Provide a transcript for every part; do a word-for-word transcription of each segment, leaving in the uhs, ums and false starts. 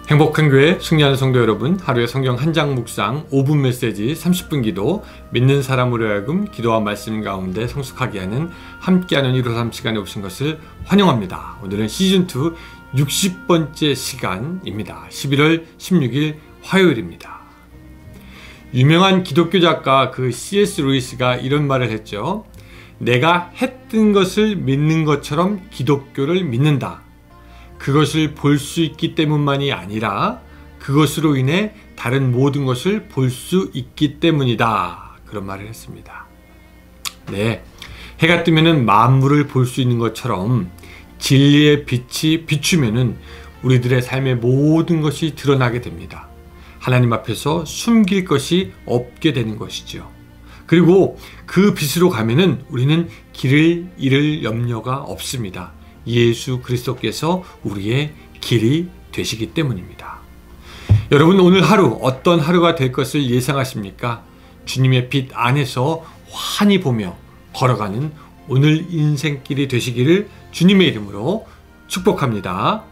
행복한 교회 승리하는 성도 여러분, 하루에 성경 한 장 묵상, 오 분 메시지, 삼십 분 기도, 믿는 사람으로 하여금 기도와 말씀 가운데 성숙하게 하는 함께하는 일오삼 시간에 오신 것을 환영합니다. 오늘은 시즌이 육십 번째 시간입니다. 십일월 십육일 화요일입니다. 유명한 기독교 작가 그 씨 에스 루이스가 이런 말을 했죠. 내가 했던 것을 믿는 것처럼 기독교를 믿는다. 그것을 볼 수 있기 때문만이 아니라 그것으로 인해 다른 모든 것을 볼 수 있기 때문이다. 그런 말을 했습니다. 네, 해가 뜨면은 만물을 볼 수 있는 것처럼 진리의 빛이 비추면은 우리들의 삶의 모든 것이 드러나게 됩니다. 하나님 앞에서 숨길 것이 없게 되는 것이죠. 그리고 그 빛으로 가면은 우리는 길을 잃을 염려가 없습니다. 예수 그리스도께서 우리의 길이 되시기 때문입니다. 여러분, 오늘 하루 어떤 하루가 될 것을 예상하십니까? 주님의 빛 안에서 환히 보며 걸어가는 오늘 인생길이 되시기를 주님의 이름으로 축복합니다.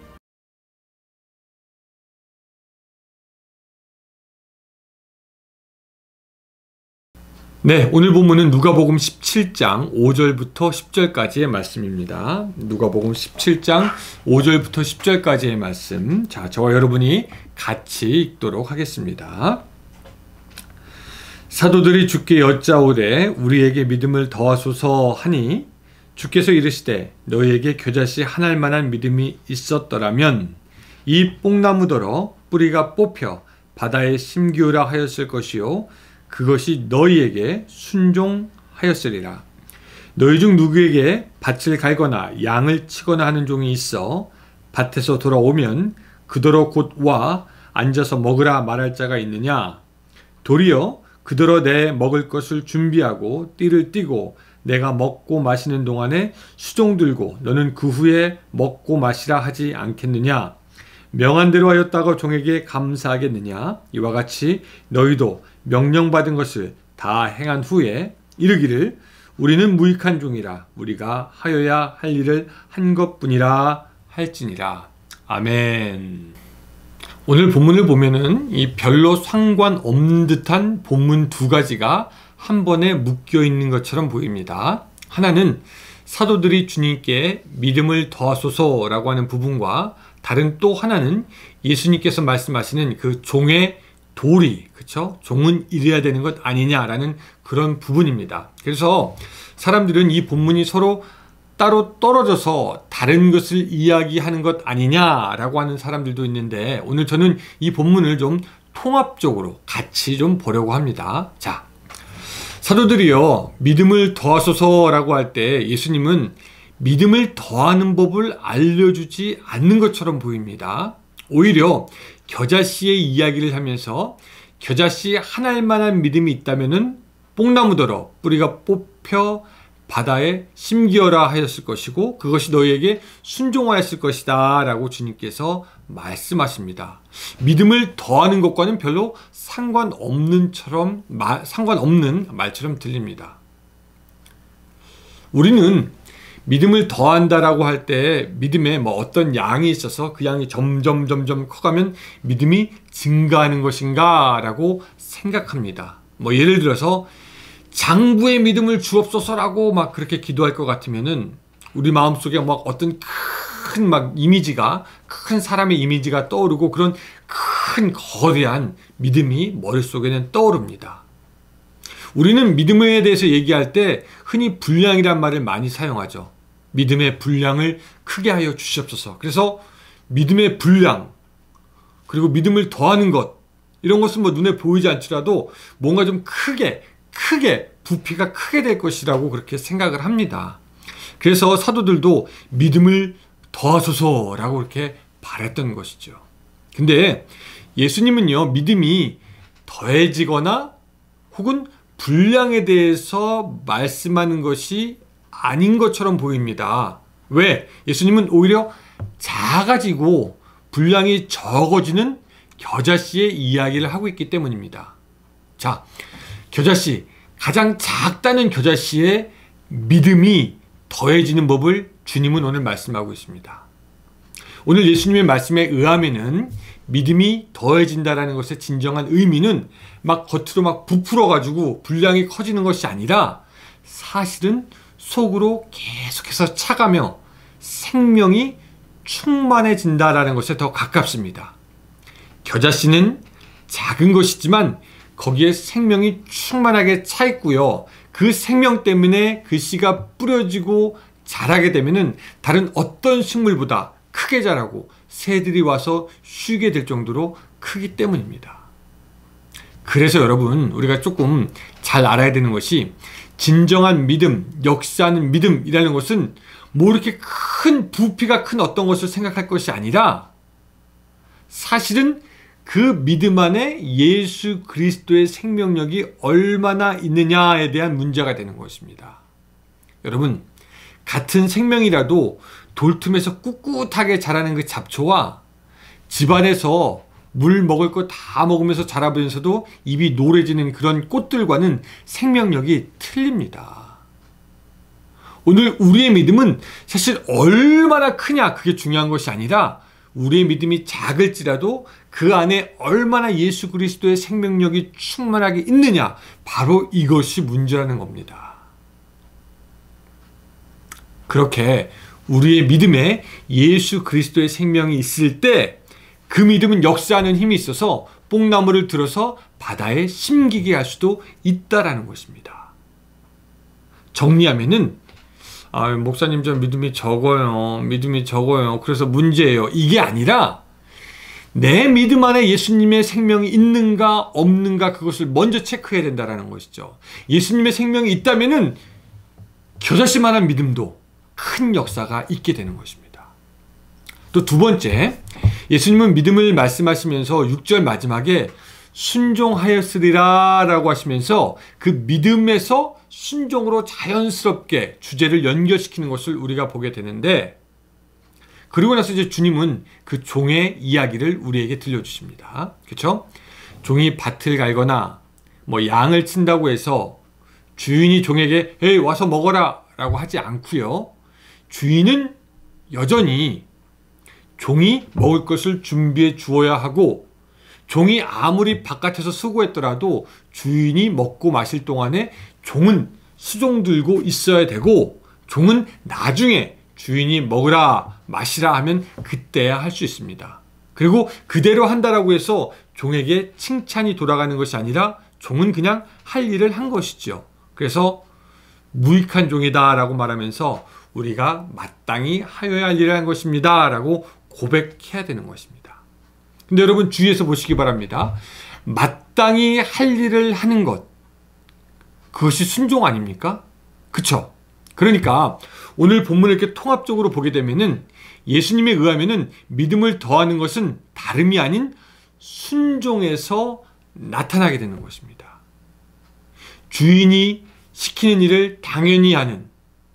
네, 오늘 본문은 누가복음 십칠 장 오 절부터 십 절까지의 말씀입니다. 누가복음 십칠 장 오 절부터 십 절까지의 말씀. 자, 저와 여러분이 같이 읽도록 하겠습니다. 사도들이 주께 여짜오되 우리에게 믿음을 더하소서 하니 주께서 이르시되 너희에게 겨자씨 한 알만한 믿음이 있었더라면 이 뽕나무더러 뿌리가 뽑혀 바다에 심기우라 하였을 것이요 그것이 너희에게 순종하였으리라. 너희 중 누구에게 밭을 갈거나 양을 치거나 하는 종이 있어 밭에서 돌아오면 그더러 곧 와 앉아서 먹으라 말할 자가 있느냐? 도리어 그더러 내 먹을 것을 준비하고 띠를 띠고 내가 먹고 마시는 동안에 수종 들고 너는 그 후에 먹고 마시라 하지 않겠느냐? 명한 대로 하였다고 종에게 감사하겠느냐? 이와 같이 너희도 명령받은 것을 다 행한 후에 이르기를 우리는 무익한 종이라 우리가 하여야 할 일을 한 것뿐이라 할지니라. 아멘. 오늘 본문을 보면은 이 별로 상관없는 듯한 본문 두 가지가 한 번에 묶여 있는 것처럼 보입니다. 하나는 사도들이 주님께 믿음을 더하소서라고 하는 부분과 다른 또 하나는 예수님께서 말씀하시는 그 종의 도리, 그쵸? 종은 이래야 되는 것 아니냐라는 그런 부분입니다. 그래서 사람들은 이 본문이 서로 따로 떨어져서 다른 것을 이야기하는 것 아니냐라고 하는 사람들도 있는데 오늘 저는 이 본문을 좀 통합적으로 같이 좀 보려고 합니다. 자, 사도들이요, 믿음을 더하소서라고 할 때 예수님은 믿음을 더하는 법을 알려주지 않는 것처럼 보입니다. 오히려 겨자씨의 이야기를 하면서 겨자씨 한 알만한 믿음이 있다면은 뽕나무더러 뿌리가 뽑혀 바다에 심기어라 하였을 것이고 그것이 너희에게 순종하였을 것이다 라고 주님께서 말씀하십니다. 믿음을 더하는 것과는 별로 상관없는처럼 말, 상관없는 말처럼 들립니다. 우리는 믿음을 더한다라고 할 때 믿음에 뭐 어떤 양이 있어서 그 양이 점점 점점 커가면 믿음이 증가하는 것인가 라고 생각합니다. 뭐 예를 들어서 장부의 믿음을 주옵소서라고 막 그렇게 기도할 것 같으면은 우리 마음속에 막 어떤 큰 막 이미지가 큰 사람의 이미지가 떠오르고 그런 큰 거대한 믿음이 머릿속에는 떠오릅니다. 우리는 믿음에 대해서 얘기할 때 흔히 분량이란 말을 많이 사용하죠. 믿음의 분량을 크게 하여 주시옵소서. 그래서 믿음의 분량, 그리고 믿음을 더하는 것, 이런 것은 뭐 눈에 보이지 않더라도 뭔가 좀 크게, 크게, 부피가 크게 될 것이라고 그렇게 생각을 합니다. 그래서 사도들도 믿음을 더하소서라고 그렇게 바랬던 것이죠. 근데 예수님은요, 믿음이 더해지거나 혹은 분량에 대해서 말씀하는 것이 아닌 것처럼 보입니다. 왜? 예수님은 오히려 작아지고 분량이 적어지는 겨자씨의 이야기를 하고 있기 때문입니다. 자, 겨자씨, 가장 작다는 겨자씨의 믿음이 더해지는 법을 주님은 오늘 말씀하고 있습니다. 오늘 예수님의 말씀에 의하면은 믿음이 더해진다라는 것의 진정한 의미는 막 겉으로 막 부풀어가지고 분량이 커지는 것이 아니라 사실은 속으로 계속해서 차가며 생명이 충만해진다라는 것에 더 가깝습니다. 겨자씨는 작은 것이지만 거기에 생명이 충만하게 차 있고요. 그 생명 때문에 그 씨가 뿌려지고 자라게 되면은 다른 어떤 식물보다 크게 자라고 새들이 와서 쉬게 될 정도로 크기 때문입니다. 그래서 여러분, 우리가 조금 잘 알아야 되는 것이 진정한 믿음, 역사하는 믿음이라는 것은 뭐 이렇게 큰 부피가 큰 어떤 것을 생각할 것이 아니라 사실은 그 믿음 안에 예수 그리스도의 생명력이 얼마나 있느냐에 대한 문제가 되는 것입니다. 여러분, 같은 생명이라도 돌틈에서 꿋꿋하게 자라는 그 잡초와 집안에서 물 먹을 거 다 먹으면서 자라면서도 입이 노래지는 그런 꽃들과는 생명력이 틀립니다. 오늘 우리의 믿음은 사실 얼마나 크냐, 그게 중요한 것이 아니라 우리의 믿음이 작을지라도 그 안에 얼마나 예수 그리스도의 생명력이 충만하게 있느냐, 바로 이것이 문제라는 겁니다. 그렇게 우리의 믿음에 예수 그리스도의 생명이 있을 때 그 믿음은 역사하는 힘이 있어서 뽕나무를 들어서 바다에 심기게 할 수도 있다라는 것입니다. 정리하면은 아, 목사님 저 믿음이 적어요. 믿음이 적어요. 그래서 문제예요. 이게 아니라 내 믿음 안에 예수님의 생명이 있는가 없는가 그것을 먼저 체크해야 된다는 것이죠. 예수님의 생명이 있다면은 겨자씨만한 믿음도 큰 역사가 있게 되는 것입니다. 또 두 번째, 예수님은 믿음을 말씀하시면서 육 절 마지막에 순종하였으리라 라고 하시면서 그 믿음에서 순종으로 자연스럽게 주제를 연결시키는 것을 우리가 보게 되는데, 그리고 나서 이제 주님은 그 종의 이야기를 우리에게 들려주십니다. 그렇죠? 종이 밭을 갈거나 뭐 양을 친다고 해서 주인이 종에게 에이 와서 먹어라 라고 하지 않고요. 주인은 여전히 종이 먹을 것을 준비해 주어야 하고, 종이 아무리 바깥에서 수고했더라도 주인이 먹고 마실 동안에 종은 수종 들고 있어야 되고, 종은 나중에 주인이 먹으라 마시라 하면 그때야 할 수 있습니다. 그리고 그대로 한다라고 해서 종에게 칭찬이 돌아가는 것이 아니라 종은 그냥 할 일을 한 것이죠. 그래서 무익한 종이다 라고 말하면서 우리가 마땅히 하여야 할 일을 한 것입니다 라고 고백해야 되는 것입니다. 근데 여러분 주의해서 보시기 바랍니다. 마땅히 할 일을 하는 것, 그것이 순종 아닙니까? 그쵸? 그러니까 오늘 본문을 이렇게 통합적으로 보게 되면은 예수님에 의하면은 믿음을 더하는 것은 다름이 아닌 순종에서 나타나게 되는 것입니다. 주인이 시키는 일을 당연히 하는,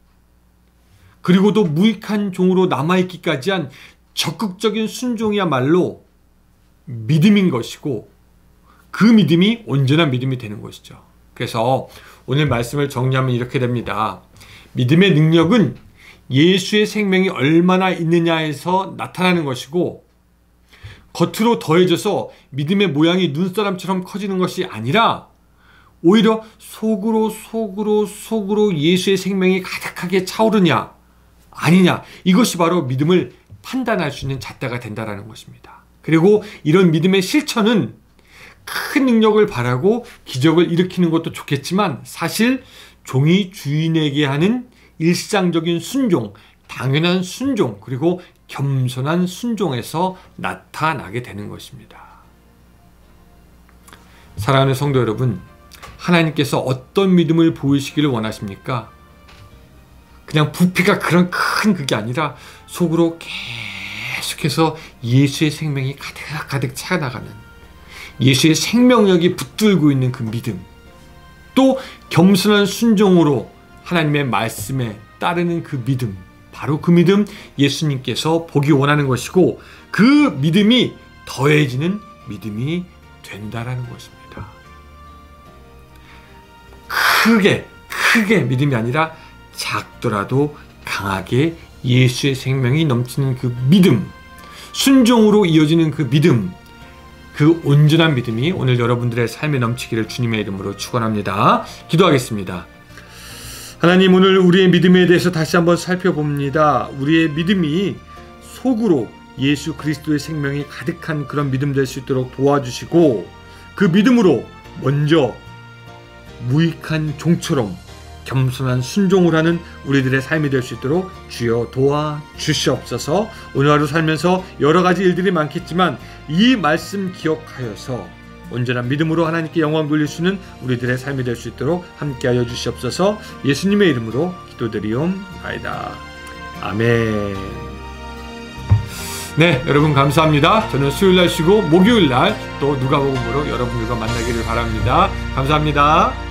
그리고도 무익한 종으로 남아있기까지 한 적극적인 순종이야말로 믿음인 것이고, 그 믿음이 온전한 믿음이 되는 것이죠. 그래서 오늘 말씀을 정리하면 이렇게 됩니다. 믿음의 능력은 예수의 생명이 얼마나 있느냐에서 나타나는 것이고, 겉으로 더해져서 믿음의 모양이 눈사람처럼 커지는 것이 아니라 오히려 속으로 속으로 속으로 예수의 생명이 가득하게 차오르냐 아니냐, 이것이 바로 믿음을 판단할 수 있는 잣대가 된다는 것입니다. 그리고 이런 믿음의 실천은 큰 능력을 바라고 기적을 일으키는 것도 좋겠지만 사실 종이 주인에게 하는 일상적인 순종, 당연한 순종, 그리고 겸손한 순종에서 나타나게 되는 것입니다. 사랑하는 성도 여러분, 하나님께서 어떤 믿음을 보이시기를 원하십니까? 그냥 부피가 그런 큰 그게 아니라 속으로 계속해서 예수의 생명이 가득가득 차나가는, 예수의 생명력이 붙들고 있는 그 믿음, 또 겸손한 순종으로 하나님의 말씀에 따르는 그 믿음, 바로 그 믿음 예수님께서 보기 원하는 것이고, 그 믿음이 더해지는 믿음이 된다라는 것입니다. 크게 크게 믿음이 아니라 작더라도 강하게 예수의 생명이 넘치는 그 믿음, 순종으로 이어지는 그 믿음, 그 온전한 믿음이 오늘 여러분들의 삶에 넘치기를 주님의 이름으로 축원합니다. 기도하겠습니다. 하나님, 오늘 우리의 믿음에 대해서 다시 한번 살펴봅니다. 우리의 믿음이 속으로 예수 그리스도의 생명이 가득한 그런 믿음 될 수 있도록 도와주시고, 그 믿음으로 먼저 무익한 종처럼 겸손한 순종을 하는 우리들의 삶이 될 수 있도록 주여 도와주시옵소서. 오늘 하루 살면서 여러 가지 일들이 많겠지만 이 말씀 기억하여서 온전한 믿음으로 하나님께 영광 돌릴 수 있는 우리들의 삶이 될 수 있도록 함께하여 주시옵소서. 예수님의 이름으로 기도드리옵나이다. 아멘. 네, 여러분 감사합니다. 저는 수요일날 쉬고 목요일날 또 누가복음으로 여러분들과 만나기를 바랍니다. 감사합니다.